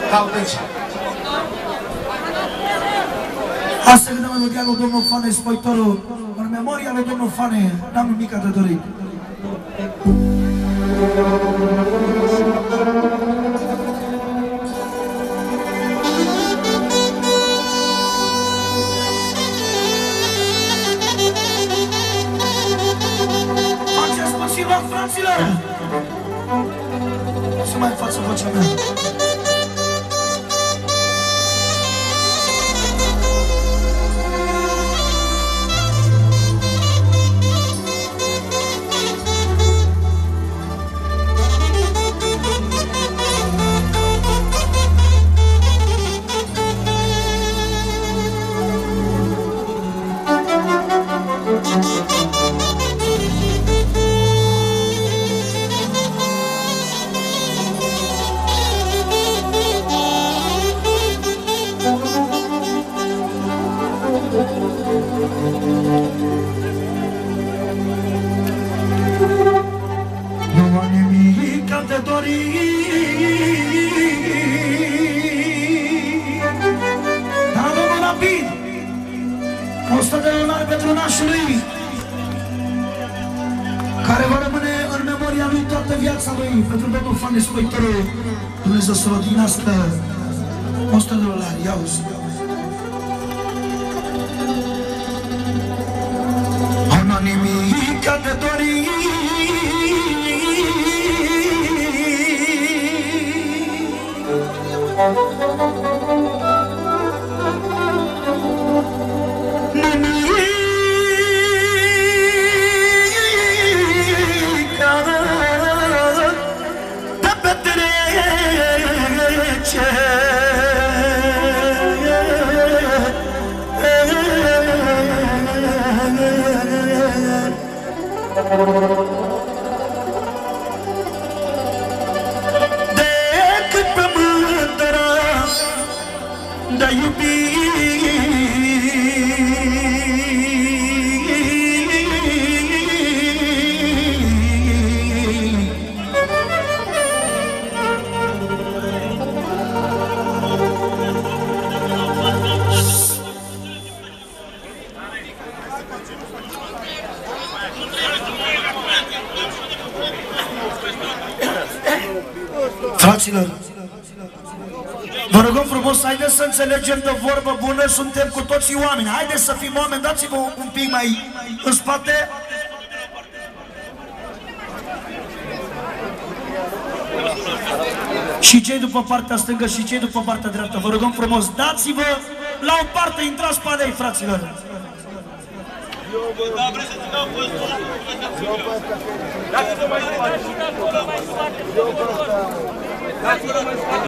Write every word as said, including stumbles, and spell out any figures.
Caută-ci. Asta câtă melodia lui domnul Fane Spoitorul, în memoria lui domnul Fane, n-am nimic de dorit. Faceți puțin loc, fraților! Să mai față vocea mea. Nu am nimic de dorit, dar domnul rapid, o sută de dolari pentru nașul lui, care va rămâne în memoria lui toată viața lui, pentru domnul Fane Spoitorul. Dumnezeu să-l odihnească. o sută de dolari, ia-uzi. N-am nimic de dorit, decât pe mândra de-a iubi. Fraților, vă rugăm frumos, haideți să înțelegem de vorbă bună, suntem cu toții oameni. Haideți să fim oameni, dați-vă un pic mai în spate. Și cei după partea stângă și cei după partea dreaptă, vă rugăm frumos, dați-vă la o parte, intrați pe alei, fraților. Dați-vă mai spate.